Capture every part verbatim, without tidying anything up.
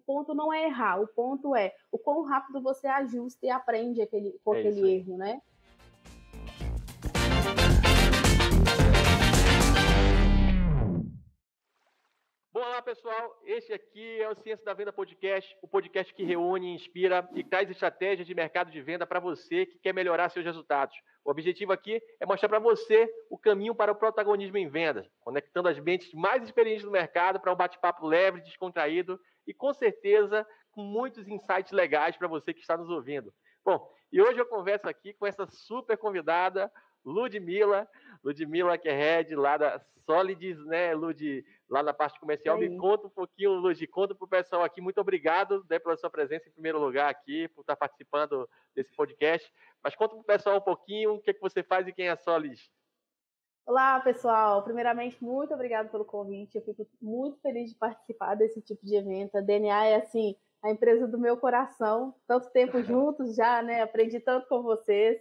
ponto não é errar, o ponto é o quão rápido você ajusta e aprende aquele, com É aquele erro, né? Olá, pessoal. Este aqui é o Ciência da Venda Podcast, o podcast que reúne, inspira e traz estratégias de mercado de venda para você que quer melhorar seus resultados. O objetivo aqui é mostrar para você o caminho para o protagonismo em vendas, conectando as mentes mais experientes do mercado para um bate-papo leve, descontraído e, com certeza, com muitos insights legais para você que está nos ouvindo. Bom, e hoje eu converso aqui com essa super convidada, Ludmila. Ludmila, que é head lá da Solids, né, Lud? Lá na parte comercial. Me conta um pouquinho, Lud, conta para o pessoal aqui. Muito obrigado, né, pela sua presença em primeiro lugar aqui, por estar participando desse podcast. Mas conta para o pessoal um pouquinho o que, é que você faz e quem é a Solids. Olá, pessoal. Primeiramente, muito obrigada pelo convite. Eu fico muito feliz de participar desse tipo de evento. A D N A é, assim, a empresa do meu coração. Tanto tempo juntos já, né? Aprendi tanto com vocês.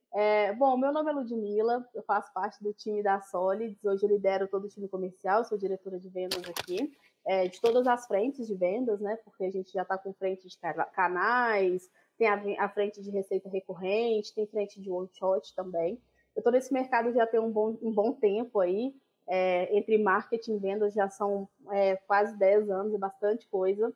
É, bom, meu nome é Ludmila, eu faço parte do time da Solids, hoje eu lidero todo o time comercial, sou diretora de vendas aqui, é, de todas as frentes de vendas, né, porque a gente já está com frente de canais, tem a, a frente de receita recorrente, tem frente de one shot também. Eu estou nesse mercado já tem um bom, um bom tempo aí, é, entre marketing e vendas já são é, quase dez anos, é bastante coisa.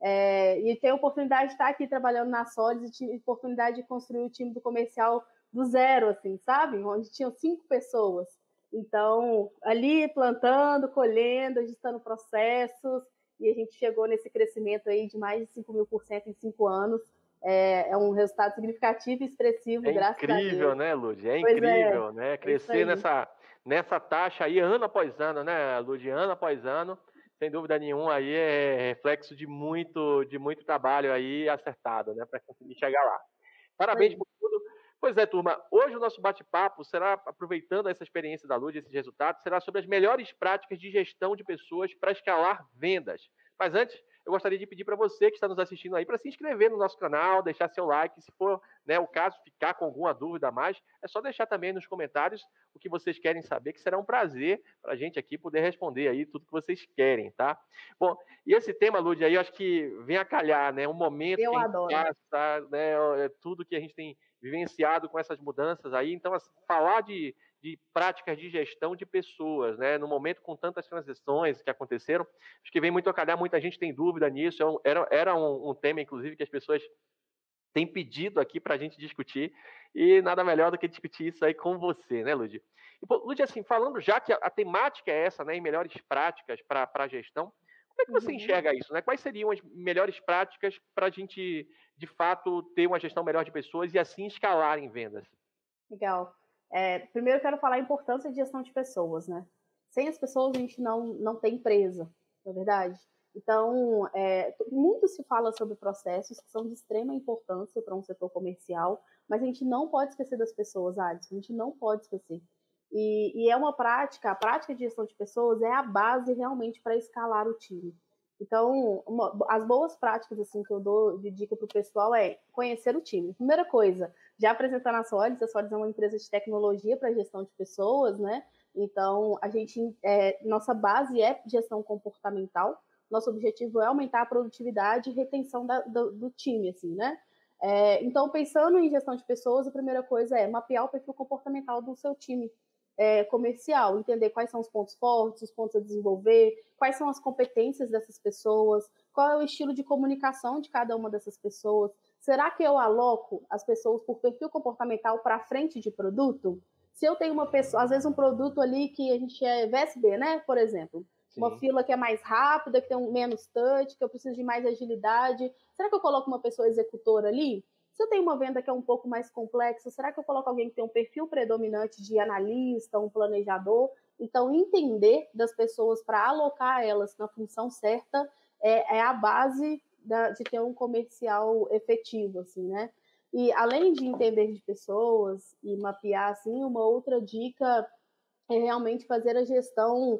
É, e tenho a oportunidade de estar aqui trabalhando na Solids e tive a oportunidade de construir o time do comercial do zero, assim, sabe? Onde tinham cinco pessoas. Então, ali plantando, colhendo, ajustando processos, e a gente chegou nesse crescimento aí de mais de cinco mil por cento em cinco anos. É, é um resultado significativo e expressivo, é graças a Deus. É incrível, né, Lud? É pois incrível, é, né? Crescer nessa, nessa taxa aí, ano após ano, né, Lud? Ano após ano, sem dúvida nenhuma, aí é reflexo de muito, de muito trabalho aí acertado, né, para conseguir chegar lá. Parabéns por tudo. Pois é, turma, hoje o nosso bate-papo será, aproveitando essa experiência da Lud, esses resultados, será sobre as melhores práticas de gestão de pessoas para escalar vendas. Mas antes, eu gostaria de pedir para você que está nos assistindo aí para se inscrever no nosso canal, deixar seu like, se for, né, o caso, ficar com alguma dúvida a mais, é só deixar também nos comentários o que vocês querem saber, que será um prazer para a gente aqui poder responder aí tudo que vocês querem, tá? Bom, e esse tema, Lud, aí eu acho que vem a calhar, né? Um momento eu que a gente adoro. passa, né? Tudo que a gente tem vivenciado com essas mudanças aí. Então, assim, falar de, de práticas de gestão de pessoas, né? No momento com tantas transições que aconteceram, acho que vem muito a calhar, muita gente tem dúvida nisso. Era, era um, um tema, inclusive, que as pessoas têm pedido aqui para a gente discutir, e nada melhor do que discutir isso aí com você, né, Lud? E, Lud, assim, falando já que a, a temática é essa, né, em melhores práticas para a gestão, como é que você Uhum. enxerga isso, né? Quais seriam as melhores práticas para a gente, de fato, ter uma gestão melhor de pessoas e assim escalar em vendas? Legal. É, primeiro eu quero falar a importância de gestão de pessoas, né? Sem as pessoas a gente não, não tem empresa, não é verdade? Então, é, muito se fala sobre processos que são de extrema importância para um setor comercial, mas a gente não pode esquecer das pessoas, Alisson, a gente não pode esquecer. E, e é uma prática, a prática de gestão de pessoas é a base realmente para escalar o time. Então, uma, as boas práticas assim que eu dou de dica para o pessoal é conhecer o time. Primeira coisa, já apresentando a Solids, a Solids é uma empresa de tecnologia para gestão de pessoas, né? Então, a gente, é, nossa base é gestão comportamental. Nosso objetivo é aumentar a produtividade e retenção da, do, do time, assim, né? É, então, pensando em gestão de pessoas, a primeira coisa é mapear o perfil comportamental do seu time é, comercial, entender quais são os pontos fortes, os pontos a desenvolver, quais são as competências dessas pessoas, qual é o estilo de comunicação de cada uma dessas pessoas. Será que eu aloco as pessoas por perfil comportamental para frente de produto? Se eu tenho uma pessoa, às vezes um produto ali que a gente é V S B, né, por exemplo, Sim. uma fila que é mais rápida, que tem um menos touch, que eu preciso de mais agilidade, será que eu coloco uma pessoa executora ali? Se eu tenho uma venda que é um pouco mais complexa, será que eu coloco alguém que tem um perfil predominante de analista, um planejador? Então, entender das pessoas para alocar elas na função certa é, é a base da, de ter um comercial efetivo, assim, né? E além de entender de pessoas e mapear, assim, uma outra dica é realmente fazer a gestão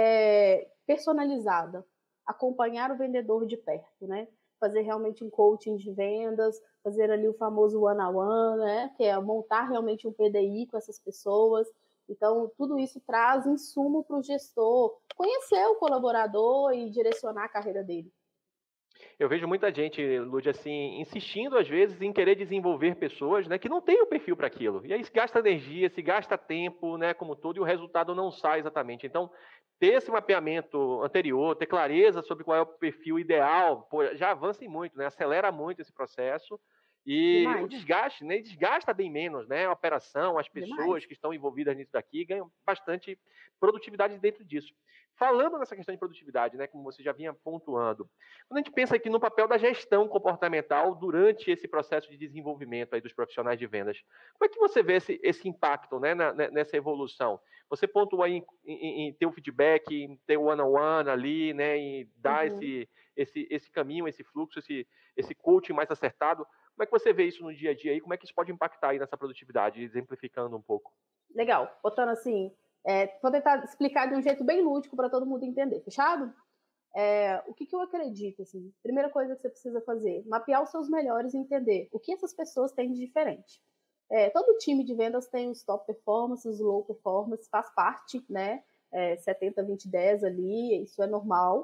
é, personalizada, acompanhar o vendedor de perto, né? Fazer realmente um coaching de vendas, fazer ali o famoso one-on-one, né? Que é montar realmente um P D I com essas pessoas. Então, tudo isso traz insumo para o gestor conhecer o colaborador e direcionar a carreira dele. Eu vejo muita gente, Lud, assim, insistindo às vezes em querer desenvolver pessoas, né, que não têm o perfil para aquilo. E aí se gasta energia, se gasta tempo, né, como todo, e o resultado não sai exatamente. Então, ter esse mapeamento anterior, ter clareza sobre qual é o perfil ideal, pô, já avança em muito, né, acelera muito esse processo. E o Demais, desgaste, né, desgasta bem menos, né, a operação, as pessoas demais. que estão envolvidas nisso daqui ganham bastante produtividade dentro disso. Falando nessa questão de produtividade, né, como você já vinha pontuando, quando a gente pensa aqui no papel da gestão comportamental durante esse processo de desenvolvimento aí dos profissionais de vendas, como é que você vê esse, esse impacto, né, na, nessa evolução? Você pontua aí em, em, em ter o feedback, em ter o one-on-one ali, né, e dar Uhum. esse, esse, esse caminho, esse fluxo, esse, esse coaching mais acertado. Como é que você vê isso no dia a dia aí? Como é que isso pode impactar aí nessa produtividade, exemplificando um pouco? Legal. Botando assim, é, vou tentar explicar de um jeito bem lúdico para todo mundo entender. Fechado? É, o que, que eu acredito? Assim, primeira coisa que você precisa fazer, mapear os seus melhores e entender o que essas pessoas têm de diferente. É, todo time de vendas tem os top performance, os low performance, faz parte, né? É, setenta, vinte, dez ali, isso é normal.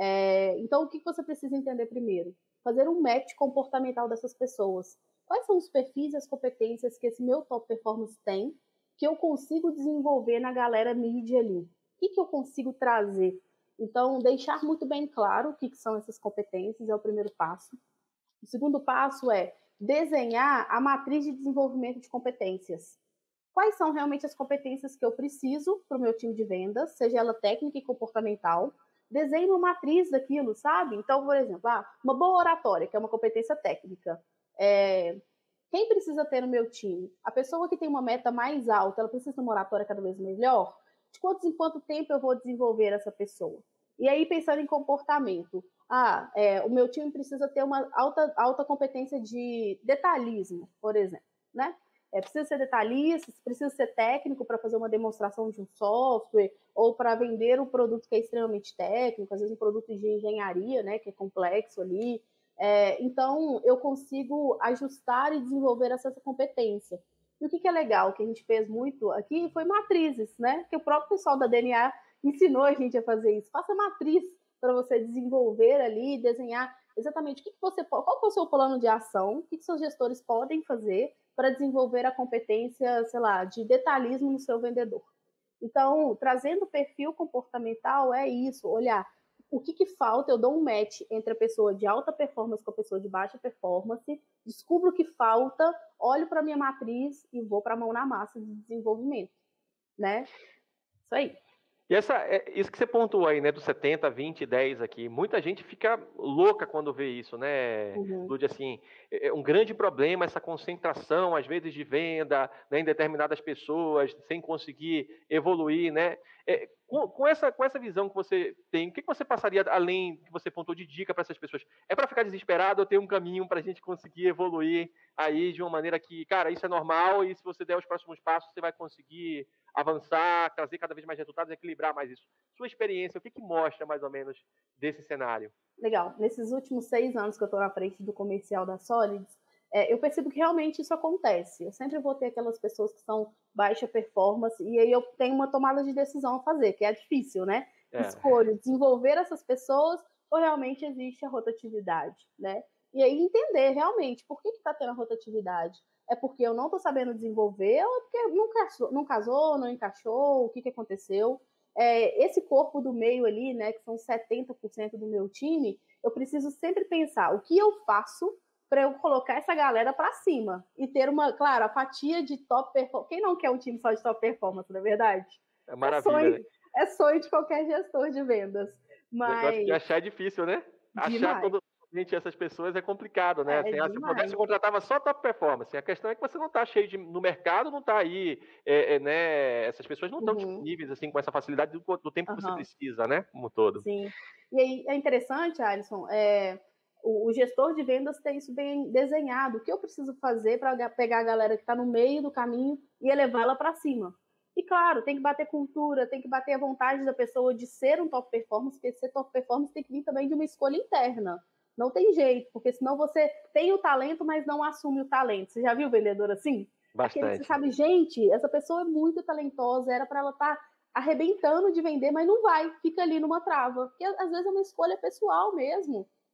É, então, o que, que você precisa entender primeiro? Fazer um match comportamental dessas pessoas. Quais são os perfis e as competências que esse meu top performance tem que eu consigo desenvolver na galera mídia ali? O que, que eu consigo trazer? Então, deixar muito bem claro o que, que são essas competências é o primeiro passo. O segundo passo é desenhar a matriz de desenvolvimento de competências. Quais são realmente as competências que eu preciso para o meu time de vendas, seja ela técnica e comportamental? Desenhe uma matriz daquilo, sabe? Então, por exemplo, ah, uma boa oratória, que é uma competência técnica. É, quem precisa ter no meu time? A pessoa que tem uma meta mais alta, ela precisa de uma oratória cada vez melhor? De quanto em quanto tempo eu vou desenvolver essa pessoa? E aí, pensando em comportamento, ah, é, o meu time precisa ter uma alta, alta competência de detalhismo, por exemplo, né? É, precisa ser detalhista, precisa ser técnico para fazer uma demonstração de um software ou para vender um produto que é extremamente técnico, às vezes um produto de engenharia, né, que é complexo ali. É, então, eu consigo ajustar e desenvolver essa competência. E o que, que é legal, que a gente fez muito aqui, foi matrizes, né? Que o próprio pessoal da D N A ensinou a gente a fazer isso. Faça matriz para você desenvolver ali, desenhar exatamente o que, que você qual que é o seu plano de ação, o que, que seus gestores podem fazer para desenvolver a competência, sei lá, de detalhismo no seu vendedor. Então, trazendo o perfil comportamental é isso, olhar o que, que falta, eu dou um match entre a pessoa de alta performance com a pessoa de baixa performance, descubro o que falta, olho para a minha matriz e vou para a mão na massa de desenvolvimento, né? Isso aí. E essa, é, isso que você pontuou aí, né, do setenta, vinte, dez aqui, muita gente fica louca quando vê isso, né, Uhum. Lúdia, assim, é um grande problema essa concentração, às vezes, de venda, né, em determinadas pessoas, sem conseguir evoluir, né, é, com, com, essa, com essa visão que você tem, o que você passaria, além que você pontuou de dica para essas pessoas? É para ficar desesperado ou ter um caminho para a gente conseguir evoluir aí de uma maneira que, cara, isso é normal e se você der os próximos passos, você vai conseguir avançar, trazer cada vez mais resultados, equilibrar mais isso. Sua experiência, o que, que mostra mais ou menos desse cenário? Legal. Nesses últimos seis anos que eu estou na frente do comercial da Solids, é, eu percebo que realmente isso acontece. Eu sempre vou ter aquelas pessoas que são baixa performance e aí eu tenho uma tomada de decisão a fazer, que é difícil, né? É. Escolho desenvolver essas pessoas ou realmente existe a rotatividade, né? E aí entender realmente por que está tendo a rotatividade. É porque eu não estou sabendo desenvolver ou é porque não casou, não, casou, não encaixou, o que, que aconteceu? É, esse corpo do meio ali, né, que são setenta por cento do meu time, eu preciso sempre pensar o que eu faço para eu colocar essa galera para cima e ter uma, claro, a fatia de top performance. Quem não quer um time só de top performance, não é verdade? É maravilha, é sonho, né? É sonho de qualquer gestor de vendas. Mas... O negócio de achar é difícil, né? Demais. Achar totalmente essas pessoas é complicado, né? É, assim, ah, se eu pudesse, eu contratava só top performance. A questão é que você não está cheio de... No mercado não está aí, é, é, né? Essas pessoas não estão uhum. disponíveis assim, com essa facilidade do, do tempo uhum. que você precisa, né? Como todo. Sim. E aí é interessante, Alisson, é... o gestor de vendas tem isso bem desenhado. O que eu preciso fazer para pegar a galera que está no meio do caminho e elevá-la para cima? E claro, tem que bater cultura, tem que bater a vontade da pessoa de ser um top performance, porque ser top performance tem que vir também de uma escolha interna. Não tem jeito, porque senão você tem o talento, mas não assume o talento. Você já viu o vendedor assim? Bastante. Aquele que você sabe, gente, essa pessoa é muito talentosa, era para ela estar tá arrebentando de vender, mas não vai, fica ali numa trava. Porque às vezes é uma escolha pessoal mesmo.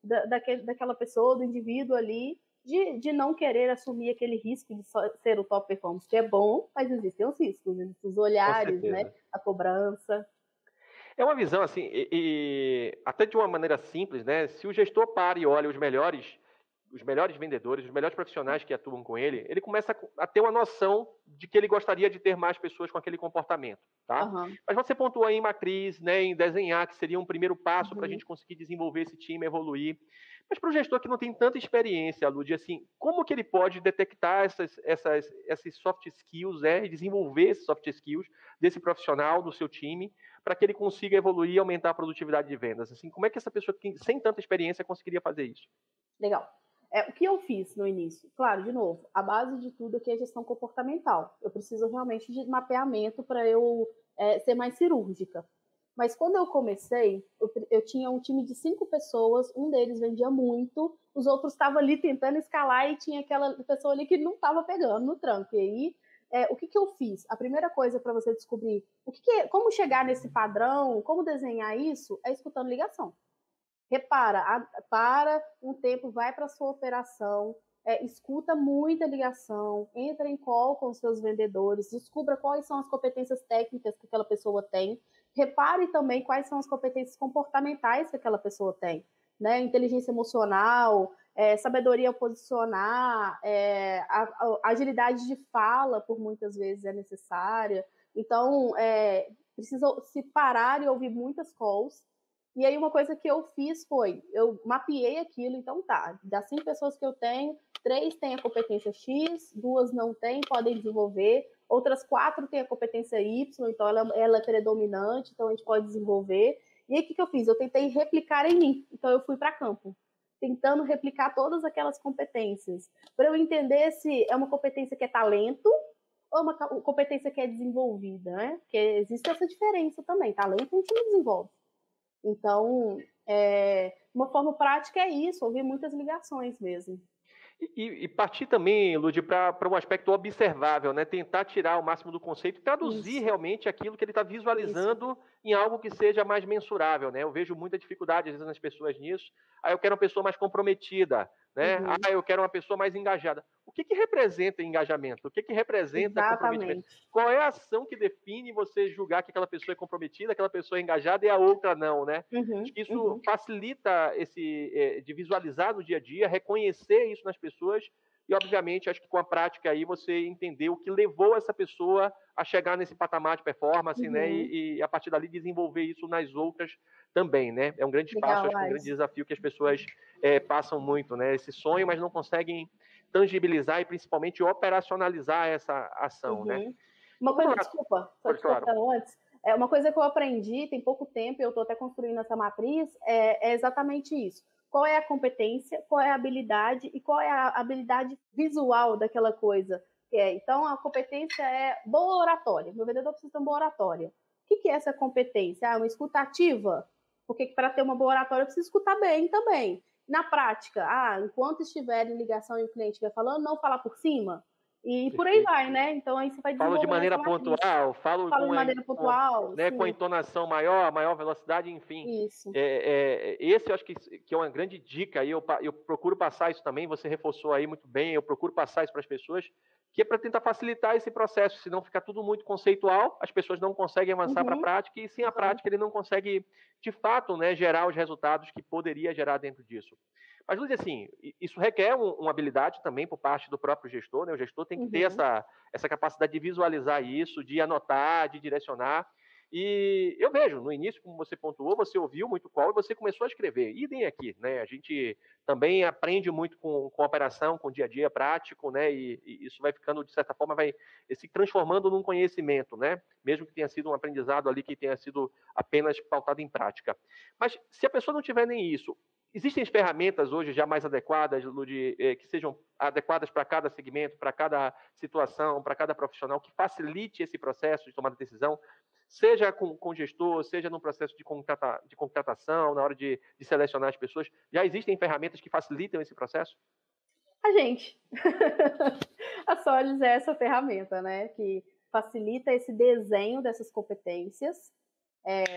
da, daquele, daquela pessoa, do indivíduo ali, de, de não querer assumir aquele risco de ser o top performance, que é bom, mas existem os riscos, existem os olhares, né? A cobrança. É uma visão assim, e, e até de uma maneira simples, né? Se o gestor para e olha os melhores, os melhores vendedores, os melhores profissionais que atuam com ele, ele começa a ter uma noção de que ele gostaria de ter mais pessoas com aquele comportamento, tá? Uhum. Mas você pontuou aí em matriz, né, em desenhar, que seria um primeiro passo uhum. para a gente conseguir desenvolver esse time, evoluir. Mas para o gestor que não tem tanta experiência, Lud, assim, como que ele pode detectar essas, essas, esses soft skills, né, e desenvolver esses soft skills desse profissional, do seu time, para que ele consiga evoluir e aumentar a produtividade de vendas? Assim, como é que essa pessoa que, sem tanta experiência conseguiria fazer isso? Legal. É, o que eu fiz no início? Claro, de novo, a base de tudo aqui é gestão comportamental. Eu preciso realmente de mapeamento para eu é, ser mais cirúrgica. Mas quando eu comecei, eu, eu tinha um time de cinco pessoas, um deles vendia muito, os outros estavam ali tentando escalar e tinha aquela pessoa ali que não estava pegando no tranco. E aí, é, o que, que eu fiz? A primeira coisa para você descobrir o que que, como chegar nesse padrão, como desenhar isso, é escutando ligação. Repara, a, para um tempo, vai para a sua operação, é, escuta muita ligação, entra em call com os seus vendedores, descubra quais são as competências técnicas que aquela pessoa tem, repare também quais são as competências comportamentais que aquela pessoa tem, né? Inteligência emocional, é, sabedoria ao posicionar, é, a, a agilidade de fala, por muitas vezes, é necessária. Então, é, precisa se parar e ouvir muitas calls. E aí uma coisa que eu fiz foi, eu mapeei aquilo, então tá, das cinco pessoas que eu tenho, três têm a competência X, duas não têm, podem desenvolver, outras quatro têm a competência Y, então ela, ela é predominante, então a gente pode desenvolver. E aí o que, que eu fiz? Eu tentei replicar em mim, então eu fui para campo, tentando replicar todas aquelas competências, para eu entender se é uma competência que é talento ou uma competência que é desenvolvida, né? Porque existe essa diferença também, talento a gente não desenvolve. Então, é, uma forma prática é isso, ouvir muitas ligações mesmo. E, e partir também, Lud, para um aspecto observável, né? Tentar tirar o máximo do conceito e traduzir isso. realmente aquilo que ele está visualizando isso. em algo que seja mais mensurável, né? Eu vejo muita dificuldade, às vezes, nas pessoas nisso. Ah, eu quero uma pessoa mais comprometida, né? Uhum. Ah, eu quero uma pessoa mais engajada. O que, que representa engajamento? O que, que representa Exatamente. comprometimento? Qual é a ação que define você julgar que aquela pessoa é comprometida, aquela pessoa é engajada e a outra não, né? Uhum. Acho que isso uhum. facilita esse, é, de visualizar no dia a dia, reconhecer isso nas pessoas e, obviamente, acho que com a prática aí você entender o que levou essa pessoa a chegar nesse patamar de performance, uhum. né? E, e a partir dali desenvolver isso nas outras também, né? É um grande Legal, espaço, acho que é um grande desafio que as pessoas é, passam muito, né? Esse sonho, mas não conseguem tangibilizar e principalmente operacionalizar essa ação, uhum. né? Uma coisa, desculpa, só te claro. cortando antes. É uma coisa que eu aprendi, tem pouco tempo, e eu estou até construindo essa matriz, é, é exatamente isso. Qual é a competência, qual é a habilidade e qual é a habilidade visual daquela coisa. É, então, a competência é boa oratória. Meu vendedor precisa ter uma boa oratória. O que, que é essa competência? Ah, uma escuta ativa? Porque para ter uma boa oratória, eu preciso escutar bem também. Na prática, ah, enquanto estiver em ligação e o cliente estiver falando, não falar por cima. E por aí vai, né? Então aí você vai desenvolvendo. Falo de maneira pontual, falo, falo com, de maneira a, pontual, com, né, com a entonação maior, maior velocidade, enfim. Isso. É, é, esse eu acho que, que é uma grande dica, e eu, eu procuro passar isso também, você reforçou aí muito bem, eu procuro passar isso para as pessoas, que é para tentar facilitar esse processo, senão fica tudo muito conceitual, as pessoas não conseguem avançar uhum. para a prática, e sem a uhum. prática ele não consegue, de fato, né, gerar os resultados que poderia gerar dentro disso. Mas, Lud, assim, isso requer uma habilidade também por parte do próprio gestor, né? O gestor tem que uhum. ter essa, essa capacidade de visualizar isso, de anotar, de direcionar. E eu vejo, no início, como você pontuou, você ouviu muito call e você começou a escrever. Idem aqui, né? A gente também aprende muito com, com a operação, com o dia a dia prático, né? E, e isso vai ficando, de certa forma, vai se transformando num conhecimento, né? Mesmo que tenha sido um aprendizado ali que tenha sido apenas pautado em prática. Mas se a pessoa não tiver nem isso, existem ferramentas hoje já mais adequadas, Lud, que sejam adequadas para cada segmento, para cada situação, para cada profissional, que facilite esse processo de tomada de decisão, seja com, com o gestor, seja no processo de, contrata, de contratação, na hora de, de selecionar as pessoas. Já existem ferramentas que facilitam esse processo? A gente. A Solis é essa ferramenta, né? Que facilita esse desenho dessas competências. É...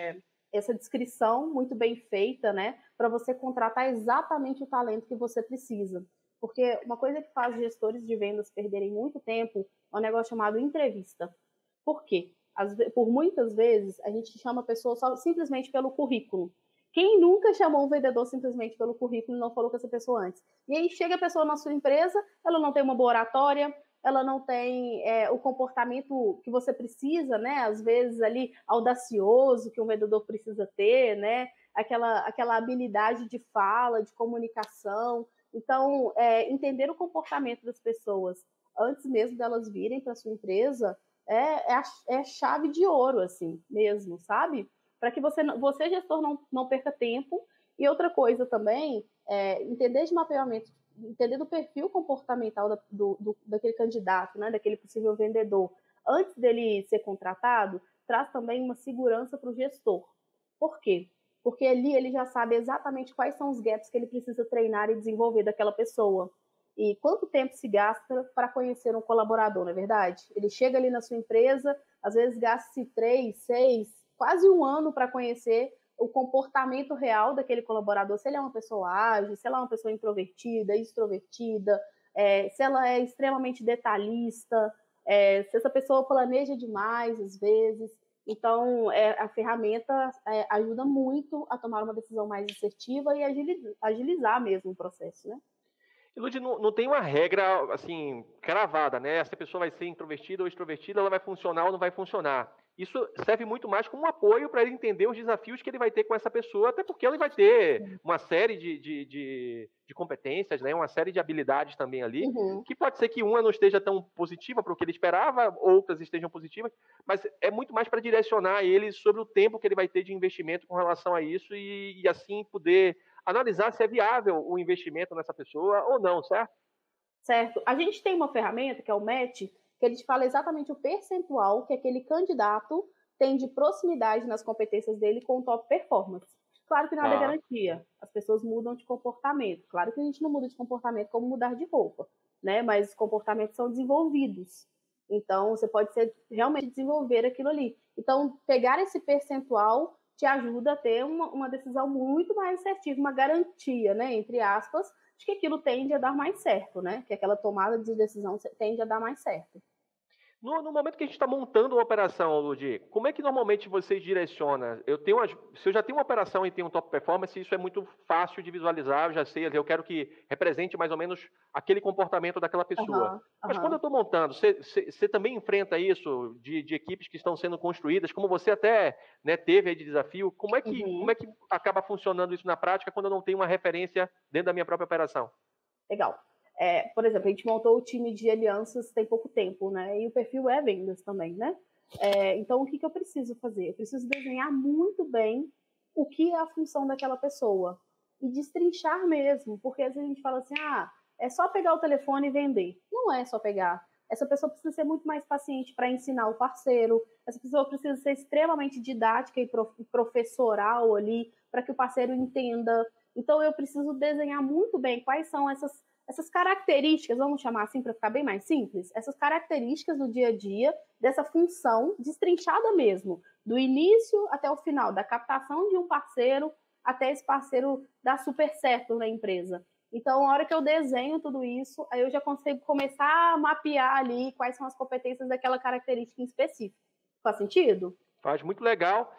essa descrição muito bem feita, né, para você contratar exatamente o talento que você precisa. Porque uma coisa que faz gestores de vendas perderem muito tempo é um negócio chamado entrevista. Por quê? As, por muitas vezes, a gente chama a pessoa só, simplesmente pelo currículo. Quem nunca chamou um vendedor simplesmente pelo currículo e não falou com essa pessoa antes? E aí chega a pessoa na sua empresa, ela não tem uma boa oratória, ela não tem é, o comportamento que você precisa, né? Às vezes ali audacioso que um vendedor precisa ter, né? Aquela, aquela habilidade de fala, de comunicação. Então, é, entender o comportamento das pessoas antes mesmo delas virem para sua empresa é, é, a, é a chave de ouro, assim, mesmo, sabe? Para que você, você gestor, não, não perca tempo. E outra coisa também, é, entender de mapeamento, entender do perfil comportamental da, do, do, daquele candidato, né, daquele possível vendedor, antes dele ser contratado, traz também uma segurança para o gestor. Por quê? Porque ali ele já sabe exatamente quais são os gaps que ele precisa treinar e desenvolver daquela pessoa. E quanto tempo se gasta para conhecer um colaborador, não é verdade? Ele chega ali na sua empresa, às vezes gasta-se três, seis, quase um ano para conhecer o comportamento real daquele colaborador, se ele é uma pessoa ágil, se ela é uma pessoa introvertida, extrovertida, é, se ela é extremamente detalhista, é, se essa pessoa planeja demais, às vezes. Então, é, a ferramenta é, ajuda muito a tomar uma decisão mais assertiva e agilizar, agilizar mesmo o processo, né? Lud, não, não tem uma regra, assim, cravada, né? Se a pessoa vai ser introvertida ou extrovertida, ela vai funcionar ou não vai funcionar. Isso serve muito mais como um apoio para ele entender os desafios que ele vai ter com essa pessoa, até porque ele vai ter uma série de, de, de, de competências, né? Uma série de habilidades também ali, uhum. que pode ser que uma não esteja tão positiva para o que ele esperava, outras estejam positivas, mas é muito mais para direcionar ele sobre o tempo que ele vai ter de investimento com relação a isso e, e assim poder analisar se é viável o investimento nessa pessoa ou não, certo? Certo. A gente tem uma ferramenta, que é o match, que ele te fala exatamente o percentual que aquele candidato tem de proximidade nas competências dele com o top performance. Claro que nada ah. é garantia. As pessoas mudam de comportamento. Claro que a gente não muda de comportamento como mudar de roupa, né? Mas os comportamentos são desenvolvidos. Então, você pode ser, realmente desenvolver aquilo ali. Então, pegar esse percentual te ajuda a ter uma, uma decisão muito mais assertiva, uma garantia, né, entre aspas, de que aquilo tende a dar mais certo, né? Que aquela tomada de decisão tende a dar mais certo. No, no momento que a gente está montando uma operação, Ludi, como é que normalmente você direciona? Eu tenho, se eu já tenho uma operação e tenho um top performance, isso é muito fácil de visualizar, eu já sei, eu quero que represente mais ou menos aquele comportamento daquela pessoa. Uhum, Mas uhum. quando eu estou montando, você, você, você também enfrenta isso de, de equipes que estão sendo construídas, como você até, né, teve aí de desafio, como é, que, uhum. como é que acaba funcionando isso na prática quando eu não tenho uma referência dentro da minha própria operação? Legal. É, por exemplo, a gente montou o time de alianças tem pouco tempo, né? E o perfil é vendas também, né? É, então, o que, que eu preciso fazer? Eu preciso desenhar muito bem o que é a função daquela pessoa e destrinchar mesmo, porque às vezes a gente fala assim, ah, é só pegar o telefone e vender. Não é só pegar. Essa pessoa precisa ser muito mais paciente para ensinar o parceiro, essa pessoa precisa ser extremamente didática e professoral ali, para que o parceiro entenda. Então, eu preciso desenhar muito bem quais são essas Essas características, vamos chamar assim para ficar bem mais simples, essas características do dia a dia, dessa função destrinchada mesmo, do início até o final, da captação de um parceiro até esse parceiro dar super certo na empresa. Então, a hora que eu desenho tudo isso, aí eu já consigo começar a mapear ali quais são as competências daquela característica em específico. Faz sentido? Faz, muito legal,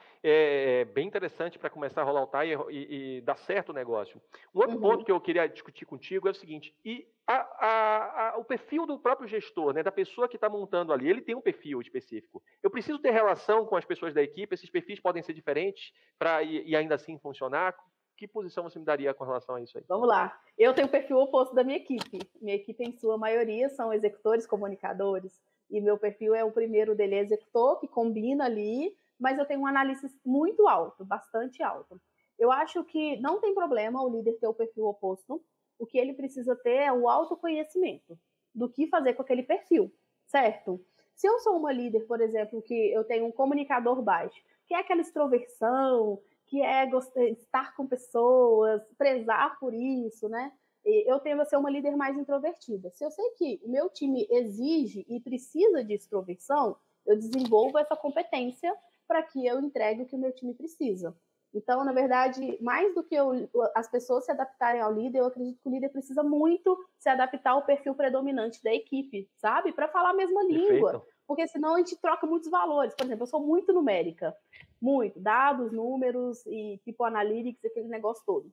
é bem interessante para começar a rolar o T I e, e dar certo o negócio. Um outro uhum. ponto que eu queria discutir contigo é o seguinte, e a, a, a, o perfil do próprio gestor, né, da pessoa que está montando ali, ele tem um perfil específico. Eu preciso ter relação com as pessoas da equipe, esses perfis podem ser diferentes para e, e ainda assim funcionar? Que posição você me daria com relação a isso aí? Vamos lá. Eu tenho o perfil oposto da minha equipe. Minha equipe, em sua maioria, são executores, comunicadores. E meu perfil é o primeiro dele, é executor, que combina ali, mas eu tenho um análise muito alto, bastante alto. Eu acho que não tem problema o líder ter o perfil oposto. O que ele precisa ter é o autoconhecimento do que fazer com aquele perfil, certo? Se eu sou uma líder, por exemplo, que eu tenho um comunicador baixo, que é aquela extroversão, que é gostar, estar com pessoas, prezar por isso, né? Eu tendo a ser uma líder mais introvertida. Se eu sei que o meu time exige e precisa de extroversão, eu desenvolvo essa competência para que eu entregue o que o meu time precisa. Então, na verdade, mais do que eu, as pessoas se adaptarem ao líder, eu acredito que o líder precisa muito se adaptar ao perfil predominante da equipe, sabe? Para falar a mesma língua. Perfeito. Porque senão a gente troca muitos valores. Por exemplo, eu sou muito numérica. Muito. Dados, números e tipo analytics, aquele negócio todo.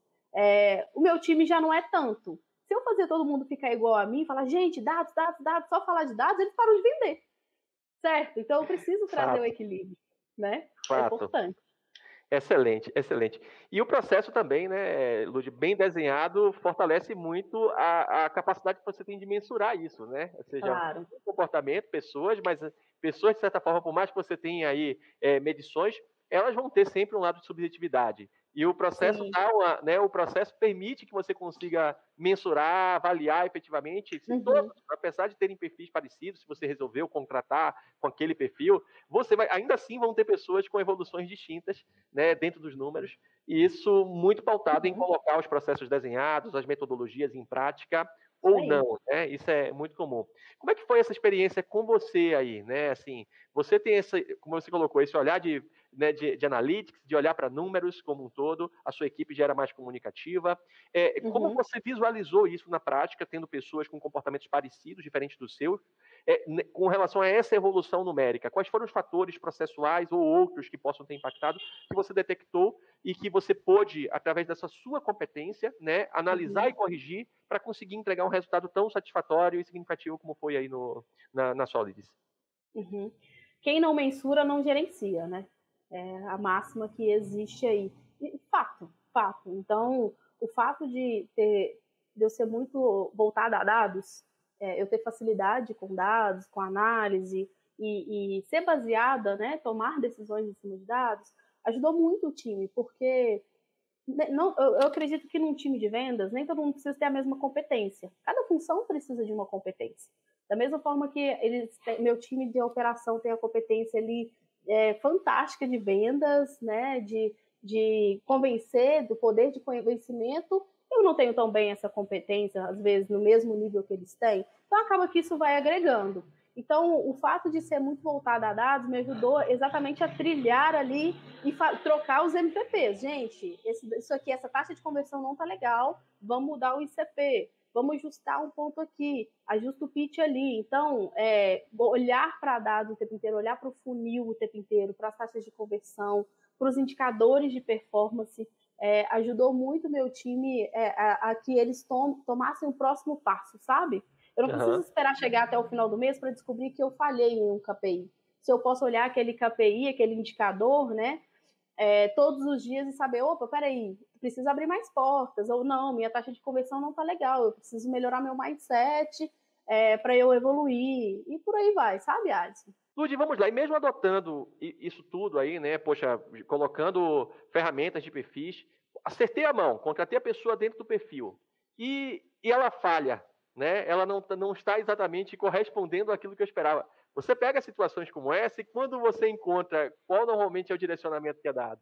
É, o meu time já não é tanto. Se eu fazer todo mundo ficar igual a mim, falar, gente, dados, dados, dados, só falar de dados, eles param de vender. Certo? Então eu preciso trazer Fato. o equilíbrio, né? Fato. É importante. Excelente, excelente. E o processo também, né, Lud, bem desenhado, fortalece muito a, a capacidade que você tem de mensurar isso, né? Ou seja, Claro. comportamento, pessoas, mas pessoas, de certa forma, por mais que você tenha aí é, medições, elas vão ter sempre um lado de subjetividade. E o processo dá uma, né, o processo permite que você consiga mensurar, avaliar efetivamente se Uhum. todos, apesar de terem perfis parecidos, se você resolveu contratar com aquele perfil, você vai, ainda assim vão ter pessoas com evoluções distintas, né, dentro dos números, e isso muito pautado em colocar os processos desenhados, as metodologias em prática ou não, né? Isso é muito comum. Como é que foi essa experiência com você aí, né? Assim, você tem essa, como você colocou, esse olhar de, né, de, de analytics, de olhar para números como um todo, a sua equipe já era mais comunicativa. É, Uhum. Como você visualizou isso na prática, tendo pessoas com comportamentos parecidos, diferentes do seu, é, com relação a essa evolução numérica? Quais foram os fatores processuais ou outros que possam ter impactado que você detectou e que você pôde, através dessa sua competência, né, analisar Uhum. e corrigir para conseguir entregar um resultado tão satisfatório e significativo como foi aí no, na, na Solidis? Uhum. Quem não mensura não gerencia, né? É a máxima que existe aí. E, fato, fato. Então, o fato de, ter, de eu ser muito voltada a dados, é, eu ter facilidade com dados, com análise e, e ser baseada, né, tomar decisões em cima de dados, ajudou muito o time, porque não, eu, eu acredito que num time de vendas, nem todo mundo precisa ter a mesma competência. Cada função precisa de uma competência. Da mesma forma que eles, meu time de operação tem a competência ali é, fantástica de vendas, né, de, de convencer, do poder de convencimento, eu não tenho tão bem essa competência, às vezes, no mesmo nível que eles têm. Então, acaba que isso vai agregando. Então, o fato de ser muito voltada a dados me ajudou exatamente a trilhar ali e trocar os M V Ps. Gente, esse, isso aqui, essa taxa de conversão não tá legal, vamos mudar o I C P, vamos ajustar um ponto aqui, ajusta o pitch ali. Então, é, olhar para dados o tempo inteiro, olhar para o funil o tempo inteiro, para as taxas de conversão, para os indicadores de performance, é, ajudou muito o meu time é, a, a que eles tom, tomassem o próximo passo, sabe? Eu não preciso esperar chegar até o final do mês para descobrir que eu falhei em um K P I. Se eu posso olhar aquele K P I, aquele indicador, né, é, todos os dias e saber, opa, peraí, preciso abrir mais portas, ou não, minha taxa de conversão não está legal, eu preciso melhorar meu mindset é, para eu evoluir, e por aí vai, sabe, Alisson? Lud, vamos lá, e mesmo adotando isso tudo aí, né, poxa, colocando ferramentas de perfis, acertei a mão, contratei a pessoa dentro do perfil, e, e ela falha, né, ela não, não está exatamente correspondendo àquilo que eu esperava. Você pega situações como essa e quando você encontra, qual normalmente é o direcionamento que é dado?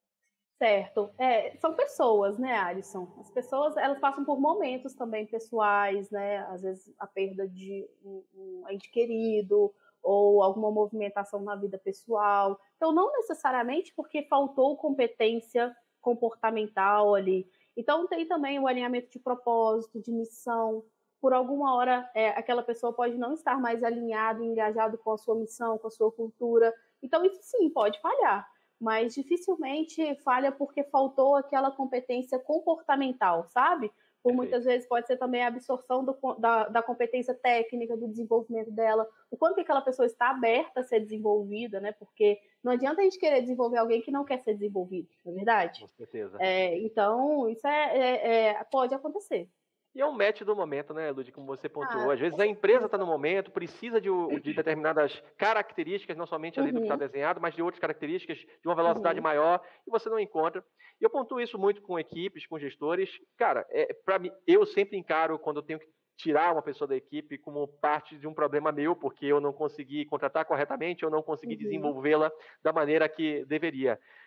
Certo. É, são pessoas, né, Alisson? As pessoas, elas passam por momentos também pessoais, né? Às vezes a perda de um, um ente querido ou alguma movimentação na vida pessoal. Então, não necessariamente porque faltou competência comportamental ali. Então, tem também o alinhamento de propósito, de missão. Por alguma hora, é, aquela pessoa pode não estar mais alinhado, engajado com a sua missão, com a sua cultura. Então, isso sim pode falhar, mas dificilmente falha porque faltou aquela competência comportamental, sabe? Por Perfeito. Muitas vezes pode ser também a absorção do, da, da competência técnica, do desenvolvimento dela, o quanto que aquela pessoa está aberta a ser desenvolvida, né? Porque não adianta a gente querer desenvolver alguém que não quer ser desenvolvido, não é verdade? Com certeza. É, então, isso é, é, é, pode acontecer. E é um match do momento, né, Lud, como você pontuou. Ah, Às vezes a empresa está no momento, precisa de, de determinadas características, não somente ali do que está uhum, desenhado, mas de outras características de uma velocidade uhum. maior, e você não encontra. E eu pontuo isso muito com equipes, com gestores. Cara, é, para mim, eu sempre encaro quando eu tenho que tirar uma pessoa da equipe como parte de um problema meu, porque eu não consegui contratar corretamente, eu não consegui Uhum. desenvolvê-la da maneira que deveria.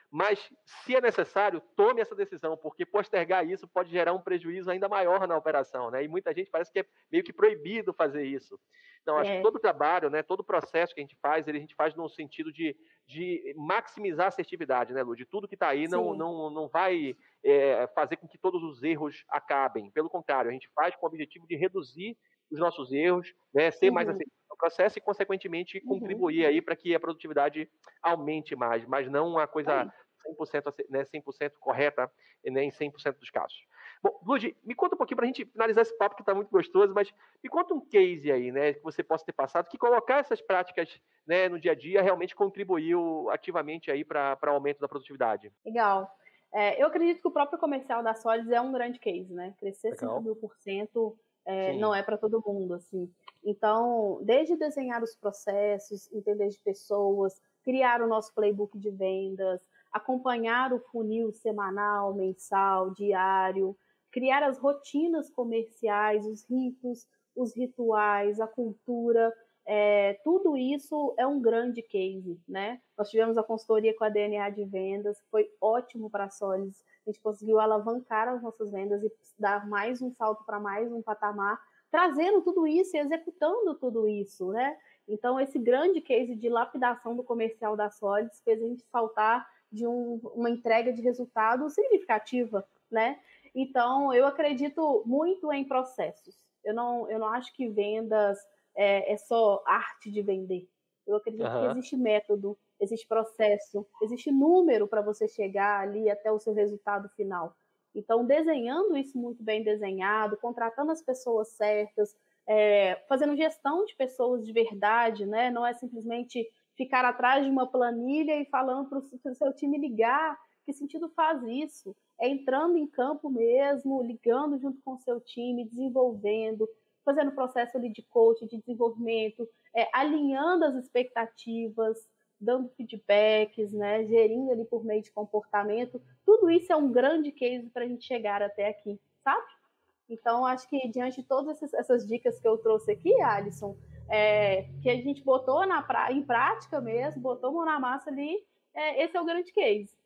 Mas, se é necessário, tome essa decisão, porque postergar isso pode gerar um prejuízo ainda maior na operação, né? E muita gente parece que é meio que proibido fazer isso. Então, acho que É, todo trabalho, né, todo processo que a gente faz, ele, a gente faz no sentido de, de maximizar a assertividade, né, Lu? De tudo que está aí não, sim. não, não vai é, fazer com que todos os erros acabem. Pelo contrário, a gente faz com o objetivo de reduzir os nossos erros, né, ser mais Uhum, assertivo no processo e, consequentemente, uhum. contribuir aí para que a produtividade aumente mais, mas não uma coisa Aí. cem por cento, né, cem por cento correta, né, em cem por cento dos casos. Bom, Lud, me conta um pouquinho para a gente finalizar esse papo que está muito gostoso, mas me conta um case aí, né, que você possa ter passado, que colocar essas práticas, né, no dia a dia realmente contribuiu ativamente aí para o aumento da produtividade. Legal. É, eu acredito que o próprio comercial da Solids é um grande case, né? Crescer cinco Legal. mil por cento é, não Sim. é para todo mundo, assim. Então, desde desenhar os processos, entender de pessoas, criar o nosso playbook de vendas, acompanhar o funil semanal, mensal, diário, criar as rotinas comerciais, os ritos, os rituais, a cultura, é, tudo isso é um grande case, né? Nós tivemos a consultoria com a D N A de vendas, foi ótimo para a Solids, a gente conseguiu alavancar as nossas vendas e dar mais um salto para mais um patamar, trazendo tudo isso e executando tudo isso, né? Então, esse grande case de lapidação do comercial da Solids fez a gente saltar de um, uma entrega de resultado significativa, né? Então, eu acredito muito em processos. Eu não, eu não acho que vendas é, é só arte de vender. Eu acredito que Aham. existe método, existe processo, existe número para você chegar ali até o seu resultado final. Então, desenhando isso muito bem desenhado, contratando as pessoas certas, é, fazendo gestão de pessoas de verdade, né? Não é simplesmente ficar atrás de uma planilha e falando para o seu time ligar. Que sentido faz isso? É entrando em campo mesmo, ligando junto com o seu time, desenvolvendo, fazendo processo ali de coaching, de desenvolvimento, é, alinhando as expectativas, dando feedbacks, né, gerindo ali por meio de comportamento. Tudo isso é um grande case para a gente chegar até aqui, sabe? Então, acho que diante de todas essas, essas dicas que eu trouxe aqui, Alisson, é, que a gente botou na pra, em prática mesmo, botou mão na massa ali, é, esse é o grande case.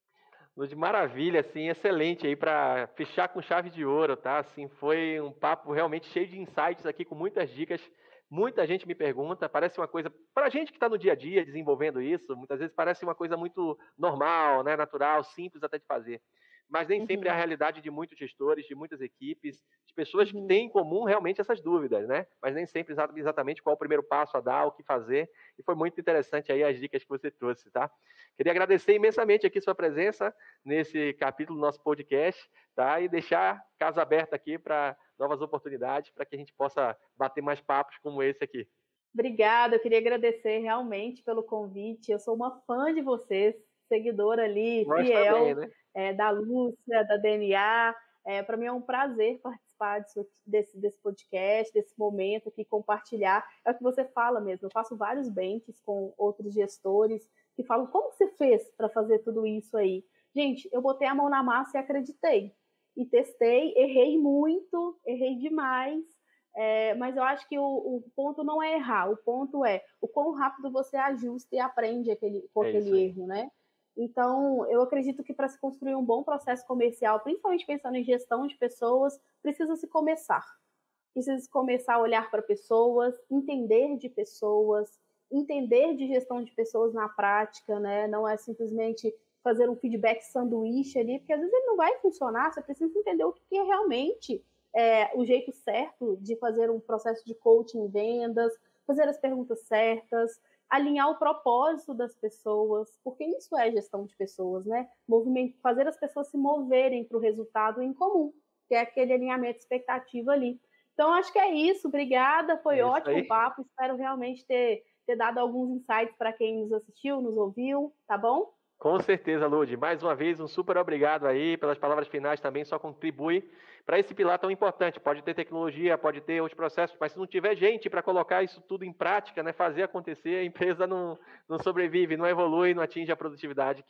Lud, maravilha, assim, excelente aí para fechar com chave de ouro, tá? Assim, foi um papo realmente cheio de insights aqui, com muitas dicas. Muita gente me pergunta, parece uma coisa, para a gente que está no dia a dia desenvolvendo isso, muitas vezes parece uma coisa muito normal, né, natural, simples até de fazer. Mas nem sempre é a Uhum, realidade de muitos gestores, de muitas equipes, de pessoas que uhum. têm em comum realmente essas dúvidas, né? Mas nem sempre sabem exatamente qual é o primeiro passo a dar, o que fazer. E foi muito interessante aí as dicas que você trouxe, tá? Queria agradecer imensamente aqui sua presença nesse capítulo do nosso podcast, tá? E deixar casa aberta aqui para novas oportunidades, para que a gente possa bater mais papos como esse aqui. Obrigada, eu queria agradecer realmente pelo convite. Eu sou uma fã de vocês, seguidora ali, Nós também, fiel, né? é, da Lúcia, da D N A. É, para mim é um prazer participar disso, desse, desse podcast, desse momento aqui, compartilhar. É o que você fala mesmo. Eu faço vários benches com outros gestores que falam como você fez para fazer tudo isso aí. Gente, eu botei a mão na massa e acreditei. E testei, errei muito, errei demais, é, mas eu acho que o, o ponto não é errar, o ponto é o quão rápido você ajusta e aprende aquele, com É isso aquele aí. erro, né? Então, eu acredito que para se construir um bom processo comercial, principalmente pensando em gestão de pessoas, precisa se começar. Precisa se começar a olhar para pessoas, entender de pessoas, entender de gestão de pessoas na prática, né? Não é simplesmente fazer um feedback sanduíche ali, porque às vezes ele não vai funcionar, você precisa entender o que é realmente é, o jeito certo de fazer um processo de coaching em vendas, fazer as perguntas certas, alinhar o propósito das pessoas, porque isso é gestão de pessoas, né? Movimento, fazer as pessoas se moverem para o resultado em comum, que é aquele alinhamento de expectativa ali. Então, acho que é isso. Obrigada, foi É isso ótimo o aí. papo. Espero realmente ter, ter dado alguns insights para quem nos assistiu, nos ouviu, tá bom? Com certeza, Lud. Mais uma vez, um super obrigado aí pelas palavras finais também, só contribui para esse pilar tão importante. Pode ter tecnologia, pode ter outros processos, mas se não tiver gente para colocar isso tudo em prática, né, fazer acontecer, a empresa não, não sobrevive, não evolui, não atinge a produtividade que,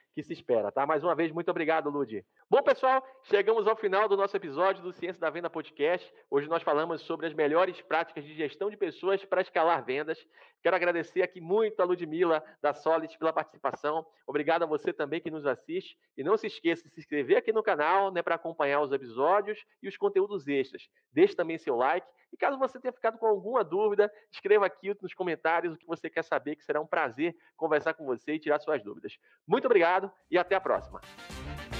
que se espera, tá? Mais uma vez, muito obrigado, Ludi. Bom, pessoal, chegamos ao final do nosso episódio do Ciência da Venda Podcast. Hoje nós falamos sobre as melhores práticas de gestão de pessoas para escalar vendas. Quero agradecer aqui muito a Ludmila da Solid pela participação. Obrigado a você também que nos assiste. E não se esqueça de se inscrever aqui no canal, né, para acompanhar os episódios e os conteúdos extras. Deixe também seu like. E caso você tenha ficado com alguma dúvida, escreva aqui nos comentários o que você quer saber, que será um prazer conversar com você e tirar suas dúvidas. Muito obrigado e até a próxima.